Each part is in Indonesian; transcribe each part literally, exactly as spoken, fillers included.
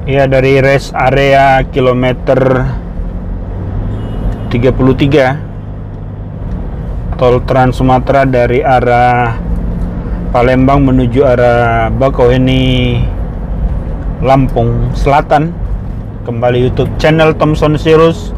Ya, dari rest area kilometer tiga puluh tiga tol Trans Sumatera dari arah Palembang menuju arah Bakauheni Lampung Selatan. Kembali YouTube channel Thompson Sirus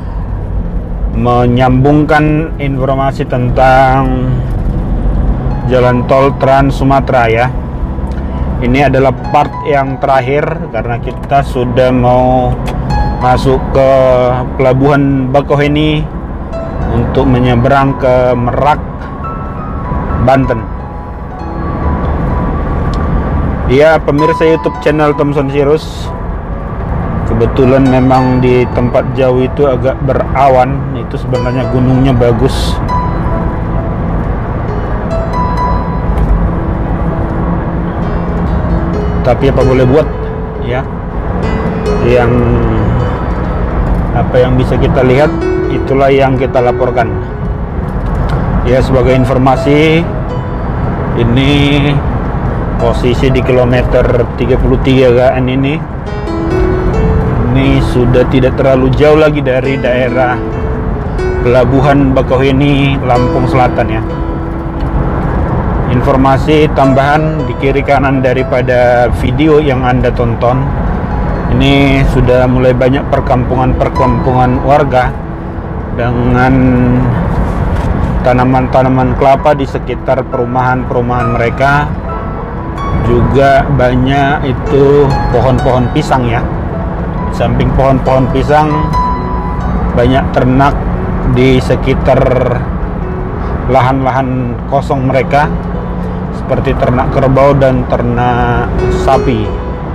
menyambungkan informasi tentang jalan tol Trans Sumatera ya. Ini adalah part yang terakhir karena kita sudah mau masuk ke pelabuhan Bakauheni untuk menyeberang ke Merak, Banten. Ya, pemirsa YouTube channel Thompson Sirus, kebetulan memang di tempat jauh itu agak berawan. Itu sebenarnya gunungnya bagus. Tapi apa boleh buat ya, yang apa yang bisa kita lihat itulah yang kita laporkan ya. Sebagai informasi, ini posisi di kilometer tiga puluh tiga kan, ini ini sudah tidak terlalu jauh lagi dari daerah pelabuhan Bakauheni Lampung Selatan ya. Informasi tambahan di kiri kanan daripada video yang Anda tonton, ini sudah mulai banyak perkampungan-perkampungan warga dengan tanaman-tanaman kelapa di sekitar perumahan-perumahan mereka. Juga banyak itu pohon-pohon pisang ya. Di samping pohon-pohon pisang, banyak ternak di sekitar lahan-lahan kosong mereka, seperti ternak kerbau dan ternak sapi.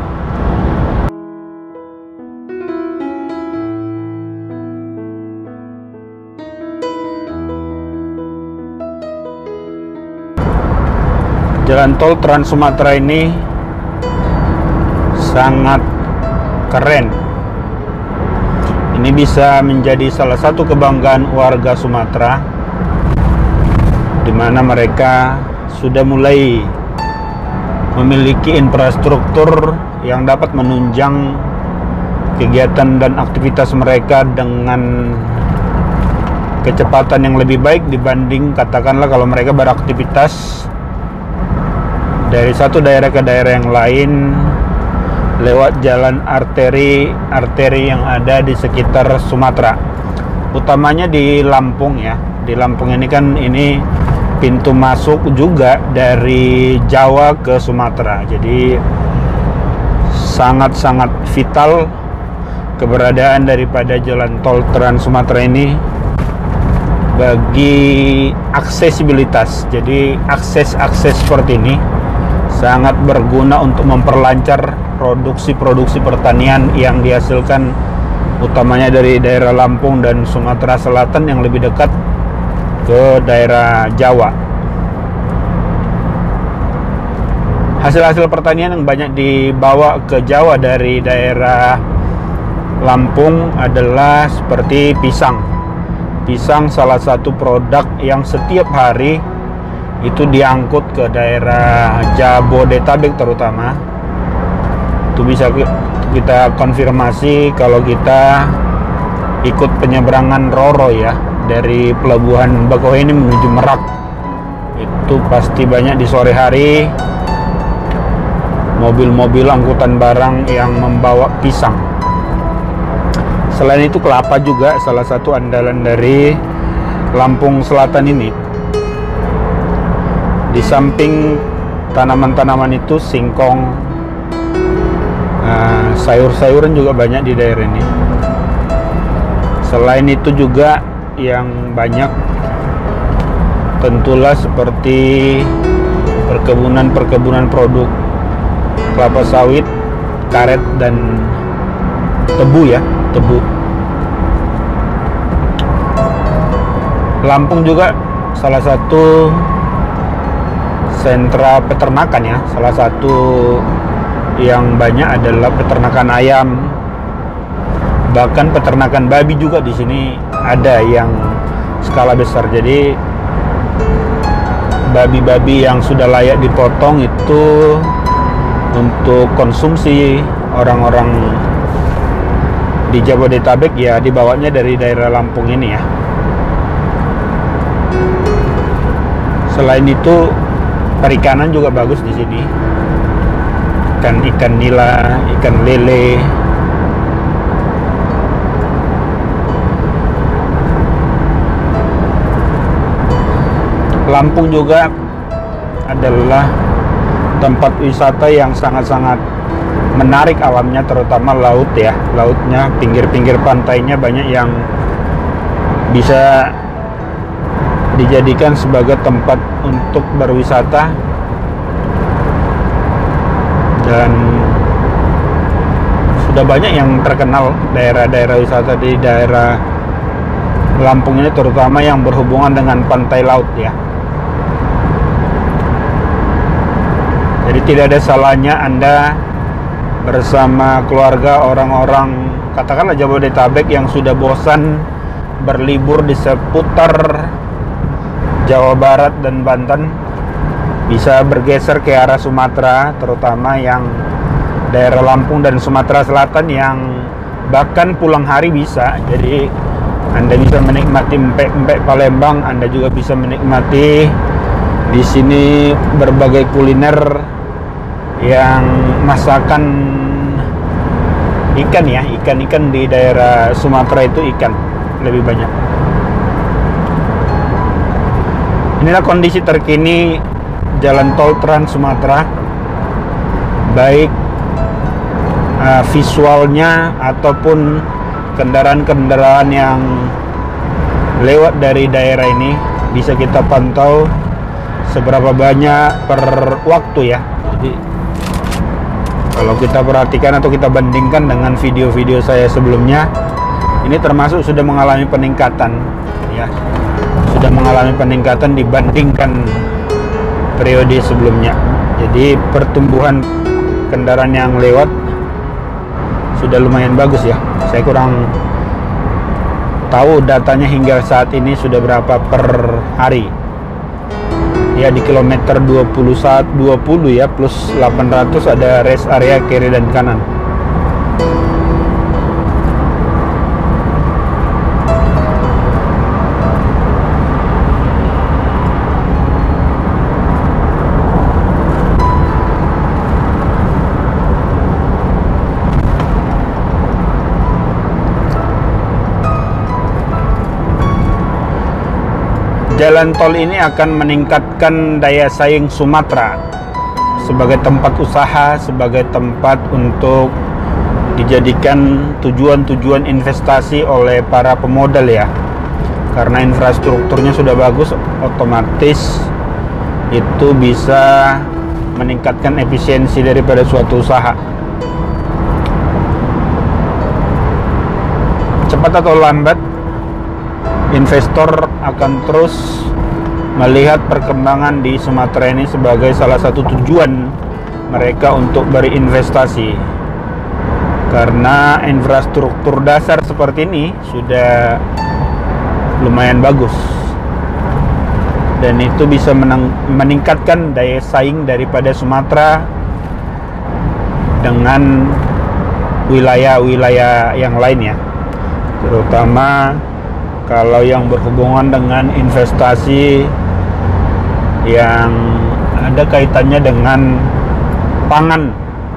Jalan tol Trans Sumatera ini sangat keren. Ini bisa menjadi salah satu kebanggaan warga Sumatera, di mana mereka sudah mulai memiliki infrastruktur yang dapat menunjang kegiatan dan aktivitas mereka dengan kecepatan yang lebih baik dibanding katakanlah kalau mereka beraktivitas dari satu daerah ke daerah yang lain lewat jalan arteri arteri yang ada di sekitar Sumatera, utamanya di Lampung ya. Di Lampung ini kan ini pintu masuk juga dari Jawa ke Sumatera, jadi sangat-sangat vital keberadaan daripada jalan tol Trans Sumatera ini bagi aksesibilitas. Jadi akses-akses seperti ini sangat berguna untuk memperlancar produksi-produksi pertanian yang dihasilkan utamanya dari daerah Lampung dan Sumatera Selatan yang lebih dekat ke daerah Jawa. Hasil-hasil pertanian yang banyak dibawa ke Jawa dari daerah Lampung adalah seperti pisang. Pisang salah satu produk yang setiap hari itu diangkut ke daerah Jabodetabek terutama. Itu bisa kita konfirmasi kalau kita ikut penyeberangan Roro ya, dari pelabuhan Bakauheni menuju Merak. Itu pasti banyak di sore hari mobil-mobil angkutan barang yang membawa pisang. Selain itu kelapa juga salah satu andalan dari Lampung Selatan ini. Di samping tanaman-tanaman itu singkong, uh, sayur-sayuran juga banyak di daerah ini. Selain itu juga yang banyak tentulah seperti perkebunan-perkebunan produk kelapa sawit, karet, dan tebu ya, tebu. Lampung juga salah satu sentra peternakan ya. Salah satu yang banyak adalah peternakan ayam, bahkan peternakan babi juga di sini ada yang skala besar. Jadi babi-babi yang sudah layak dipotong itu untuk konsumsi orang-orang di Jabodetabek ya dibawanya dari daerah Lampung ini ya. Selain itu perikanan juga bagus di sini. Ikan ikan nila, ikan lele. Lampung juga adalah tempat wisata yang sangat-sangat menarik alamnya, terutama laut ya. Lautnya, pinggir-pinggir pantainya banyak yang bisa dijadikan sebagai tempat untuk berwisata. Dan sudah banyak yang terkenal daerah-daerah wisata di daerah Lampung ini, terutama yang berhubungan dengan pantai laut ya. Jadi tidak ada salahnya Anda bersama keluarga, orang-orang katakanlah Jabodetabek yang sudah bosan berlibur di seputar Jawa Barat dan Banten, bisa bergeser ke arah Sumatera, terutama yang daerah Lampung dan Sumatera Selatan yang bahkan pulang hari bisa. Jadi Anda bisa menikmati empek-empek Palembang, Anda juga bisa menikmati di sini berbagai kuliner yang masakan ikan ya, ikan-ikan di daerah Sumatera itu ikan lebih banyak. Inilah kondisi terkini jalan tol Trans Sumatera, baik uh, visualnya ataupun kendaraan-kendaraan yang lewat dari daerah ini bisa kita pantau seberapa banyak per waktu ya. Jadi kalau kita perhatikan atau kita bandingkan dengan video-video saya sebelumnya, ini termasuk sudah mengalami peningkatan ya, sudah mengalami peningkatan dibandingkan periode sebelumnya. Jadi pertumbuhan kendaraan yang lewat sudah lumayan bagus ya. Saya kurang tahu datanya hingga saat ini sudah berapa per hari ya. Di kilometer dua puluh satu dua puluh ya, plus delapan ratus ada rest area kiri dan kanan. Jalan tol ini akan meningkatkan daya saing Sumatera sebagai tempat usaha, sebagai tempat untuk dijadikan tujuan-tujuan investasi oleh para pemodal ya. Karena infrastrukturnya sudah bagus, otomatis itu bisa meningkatkan efisiensi daripada suatu usaha. Cepat atau lambat, investor akan terus melihat perkembangan di Sumatera ini sebagai salah satu tujuan mereka untuk berinvestasi, karena infrastruktur dasar seperti ini sudah lumayan bagus dan itu bisa menang, meningkatkan daya saing daripada Sumatera dengan wilayah-wilayah yang lainnya, terutama kalau yang berhubungan dengan investasi yang ada kaitannya dengan pangan,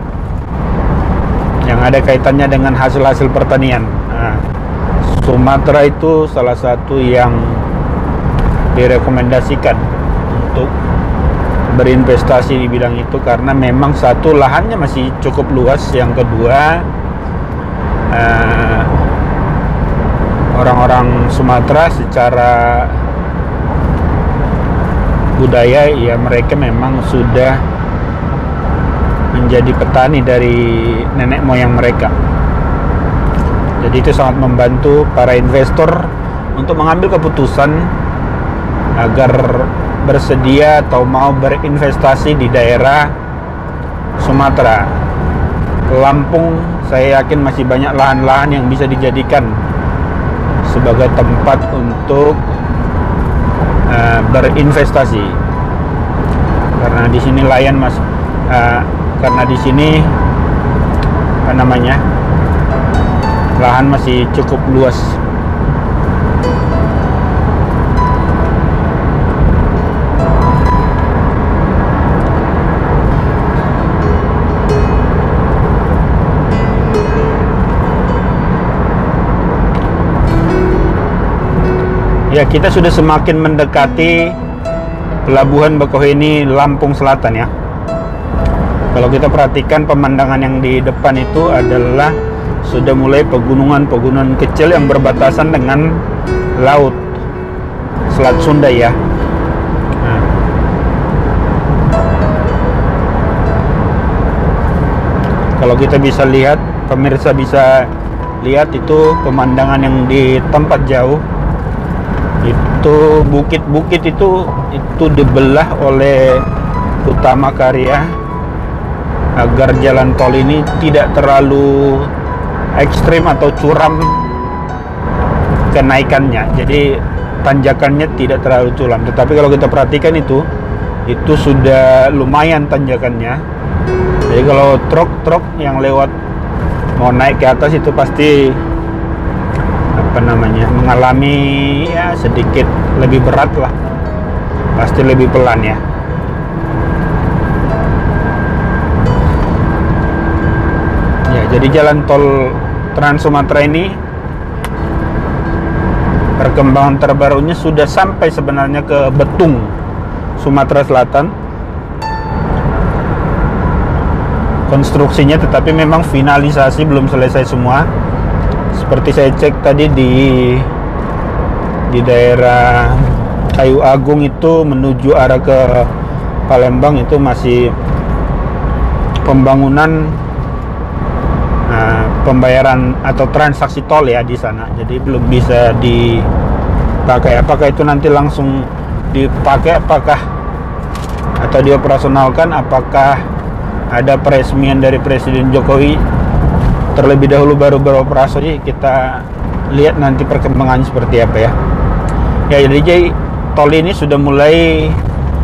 yang ada kaitannya dengan hasil-hasil pertanian. Nah, Sumatera itu salah satu yang direkomendasikan untuk berinvestasi di bidang itu, karena memang satu, lahannya masih cukup luas, yang kedua uh, orang-orang Sumatera secara budaya ya mereka memang sudah menjadi petani dari nenek moyang mereka. Jadi itu sangat membantu para investor untuk mengambil keputusan agar bersedia atau mau berinvestasi di daerah Sumatera. Lampung saya yakin masih banyak lahan-lahan yang bisa dijadikan sebagai tempat untuk uh, berinvestasi, karena di sini layan mas uh, karena di sini apa namanya lahan masih cukup luas. Ya, kita sudah semakin mendekati Pelabuhan Bakauheni Lampung Selatan ya. Kalau kita perhatikan pemandangan yang di depan itu adalah sudah mulai pegunungan-pegunungan kecil yang berbatasan dengan laut Selat Sunda ya. Nah. Kalau kita bisa lihat, pemirsa bisa lihat itu pemandangan yang di tempat jauh. Itu bukit-bukit itu itu dibelah oleh Utama Karya agar jalan tol ini tidak terlalu ekstrim atau curam kenaikannya. Jadi tanjakannya tidak terlalu curam. Tetapi kalau kita perhatikan itu itu sudah lumayan tanjakannya. Jadi kalau truk-truk yang lewat mau naik ke atas itu pasti apa namanya mengalami ya sedikit lebih berat lah, pasti lebih pelan ya. Ya, jadi jalan tol Trans Sumatera ini perkembangan terbarunya sudah sampai sebenarnya ke Betung, Sumatera Selatan konstruksinya, tetapi memang finalisasi belum selesai semua. Seperti saya cek tadi di di daerah Kayu Agung itu menuju arah ke Palembang itu masih pembangunan nah, pembayaran atau transaksi tol ya di sana. Jadi belum bisa dipakai. Apakah itu nanti langsung dipakai, apakah atau dioperasionalkan, apakah ada peresmian dari Presiden Jokowi terlebih dahulu baru beroperasi, kita lihat nanti perkembangannya seperti apa ya. Ya, jadi tol ini sudah mulai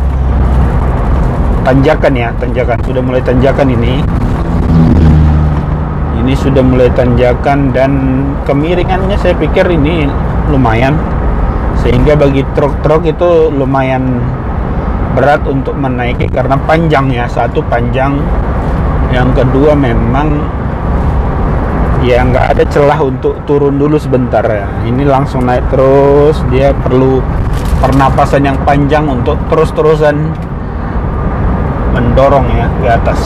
tanjakan ya, tanjakan sudah mulai tanjakan ini. Ini sudah mulai tanjakan dan kemiringannya saya pikir ini lumayan, sehingga bagi truk-truk itu lumayan berat untuk menaiki karena panjang ya. Satu panjang, yang kedua memang ya nggak ada celah untuk turun dulu sebentar ya. Ini langsung naik terus, dia perlu pernapasan yang panjang untuk terus-terusan mendorong ya ke atas.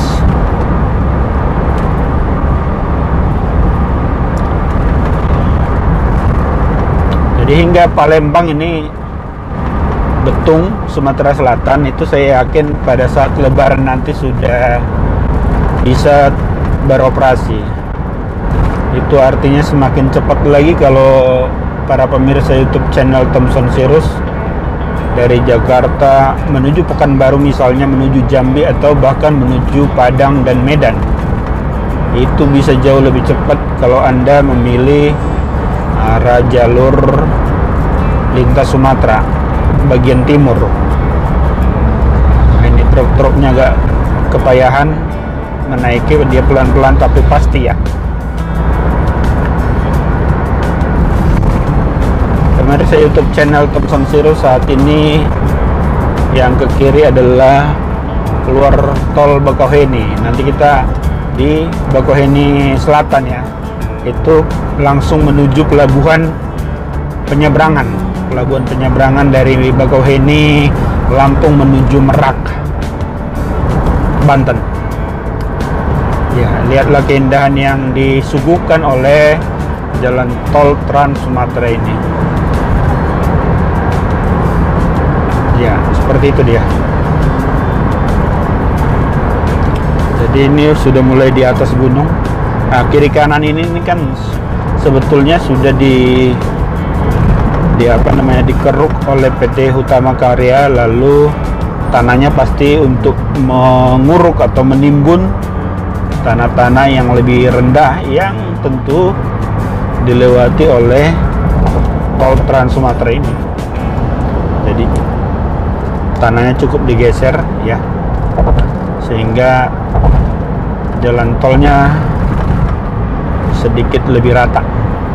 Jadi hingga Palembang ini Betung, Sumatera Selatan itu saya yakin pada saat Lebaran nanti sudah bisa beroperasi. Itu artinya semakin cepat lagi kalau para pemirsa YouTube channel Thompson Sirus dari Jakarta menuju Pekanbaru misalnya, menuju Jambi atau bahkan menuju Padang dan Medan, itu bisa jauh lebih cepat kalau Anda memilih arah jalur lintas Sumatera bagian timur. Nah, ini truk-truknya agak kepayahan menaiki, dia pelan-pelan tapi pasti ya. Pemirsa YouTube channel Thompson Sirus, saat ini yang ke kiri adalah keluar tol Bakauheni. Nanti kita di Bakauheni Selatan ya, itu langsung menuju pelabuhan penyeberangan, pelabuhan penyeberangan dari Bakauheni Lampung menuju Merak, Banten. Ya, lihatlah keindahan yang disuguhkan oleh jalan tol Trans Sumatera ini. Ya, seperti itu dia. Jadi ini sudah mulai di atas gunung. Nah, kiri kanan ini, ini kan sebetulnya sudah di di apa namanya dikeruk oleh P T Utama Karya, lalu tanahnya pasti untuk menguruk atau menimbun tanah-tanah yang lebih rendah yang tentu dilewati oleh tol Trans Sumatera ini. Jadi tanahnya cukup digeser ya, sehingga jalan tolnya sedikit lebih rata.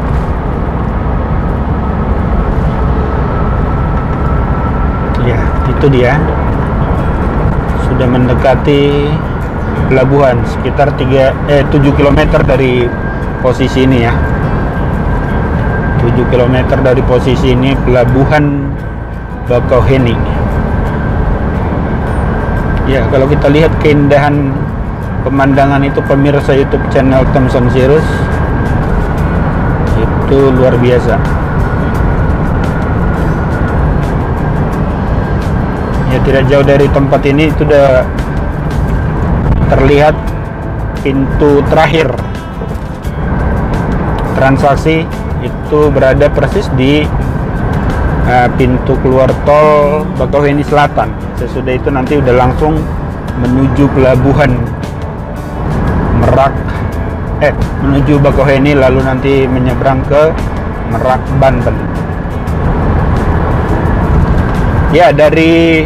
Ya, itu dia. Sudah mendekati pelabuhan, sekitar tiga eh tujuh kilometer dari posisi ini ya. tujuh kilometer dari posisi ini pelabuhan Bakauheni. Ya, kalau kita lihat keindahan pemandangan itu pemirsa YouTube channel Thompson Sirus, itu luar biasa. Ya, tidak jauh dari tempat ini itu sudah terlihat pintu terakhir transaksi, itu berada persis di uh, pintu keluar tol Bakauheni Selatan. Sesudah itu nanti udah langsung menuju pelabuhan Merak, eh menuju Bakauheni, lalu nanti menyeberang ke Merak, Banten. Ya, dari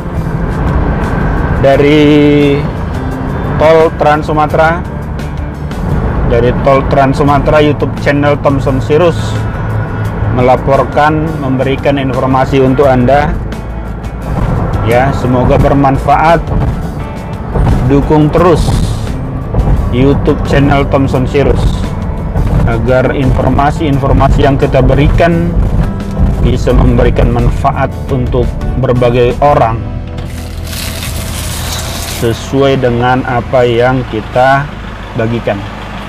dari tol Trans Sumatera, dari tol Trans Sumatera, YouTube channel Thompson Sirus melaporkan, memberikan informasi untuk Anda. Ya, semoga bermanfaat. Dukung terus YouTube channel Thompson Sirus agar informasi-informasi yang kita berikan bisa memberikan manfaat untuk berbagai orang sesuai dengan apa yang kita bagikan.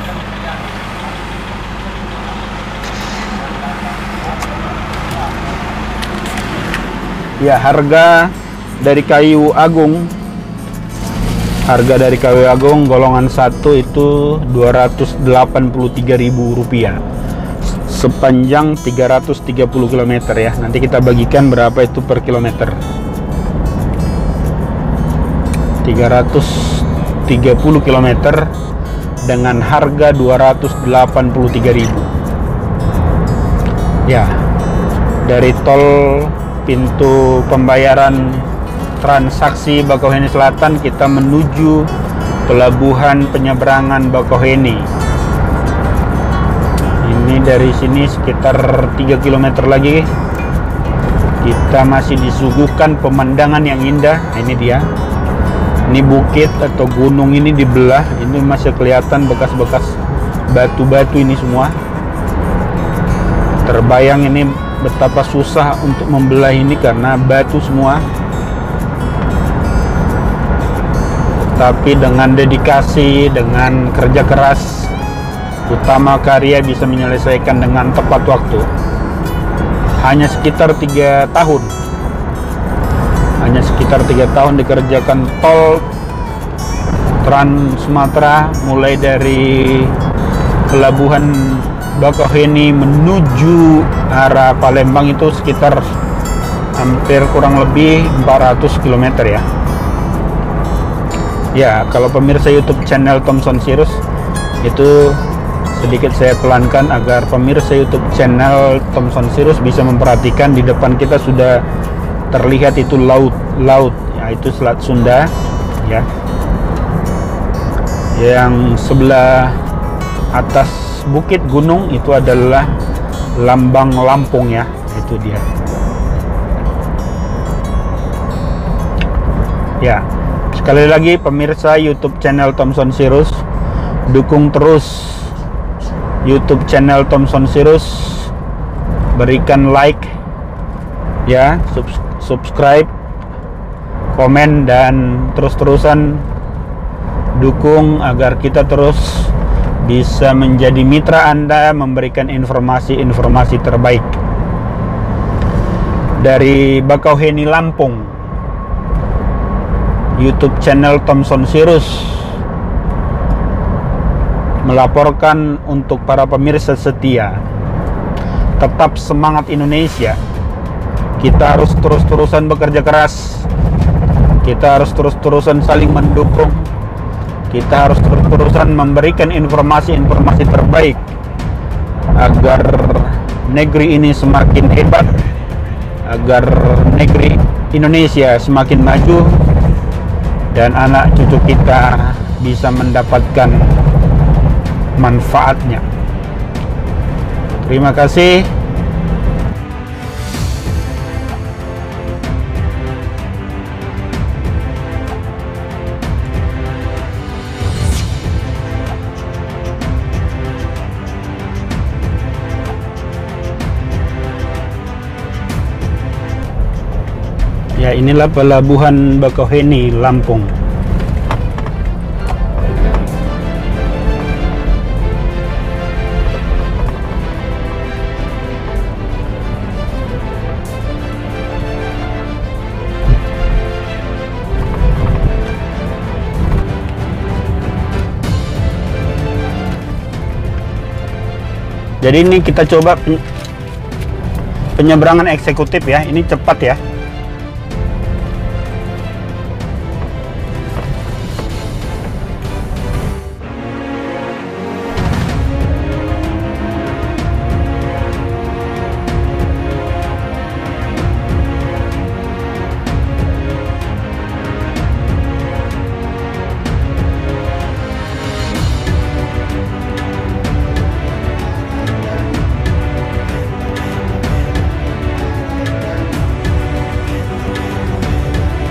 Ya, harga dari kayu agung, harga dari kayu agung golongan satu itu dua ratus delapan puluh tiga ribu rupiah sepanjang tiga ratus tiga puluh kilometer ya. Nanti kita bagikan berapa itu per kilometer. tiga ratus tiga puluh kilometer dengan harga dua ratus delapan puluh tiga ribu. Ya, dari tol pintu pembayaran transaksi Bakauheni Selatan kita menuju pelabuhan penyeberangan Bakauheni. Ini dari sini sekitar tiga kilometer lagi kita masih disuguhkan pemandangan yang indah. Ini dia, ini bukit atau gunung ini dibelah, ini masih kelihatan bekas-bekas batu-batu ini semua. Terbayang ini betapa susah untuk membelah ini karena batu semua. Tapi dengan dedikasi, dengan kerja keras, Utama Karya bisa menyelesaikan dengan tepat waktu. Hanya sekitar tiga tahun. Hanya sekitar tiga tahun dikerjakan tol Trans Sumatera, mulai dari pelabuhan Bakauheni menuju arah Palembang itu sekitar hampir kurang lebih empat ratus kilometer ya. Ya, kalau pemirsa YouTube channel Thompson Sirus itu sedikit saya pelankan agar pemirsa YouTube channel Thompson Sirus bisa memperhatikan. Di depan kita sudah terlihat itu laut, laut, yaitu Selat Sunda ya. Yang sebelah atas bukit gunung itu adalah lambang Lampung ya, itu dia. Ya. Sekali lagi pemirsa YouTube channel Thompson Sirus, dukung terus YouTube channel Thompson Sirus, berikan like ya, sub subscribe, komen, dan terus-terusan dukung agar kita terus bisa menjadi mitra Anda, memberikan informasi-informasi terbaik dari Bakauheni, Lampung. YouTube channel Thompson Sirus melaporkan untuk para pemirsa setia. Tetap semangat Indonesia. Kita harus terus-terusan bekerja keras. Kita harus terus-terusan saling mendukung. Kita harus terus-terusan memberikan informasi-informasi terbaik agar negeri ini semakin hebat, agar negeri Indonesia semakin maju, dan anak cucu kita bisa mendapatkan manfaatnya. Terima kasih. Ya, inilah pelabuhan Bakauheni, Lampung. Jadi ini kita coba penyeberangan eksekutif ya. Ini cepat ya.